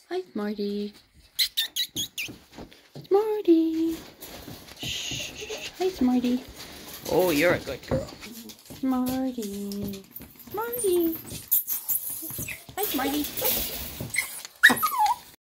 Hi, Smarty. Smarty. Shh. Hi, Smarty. Oh, you're a good girl. Smarty. Smarty. Hi, Smarty.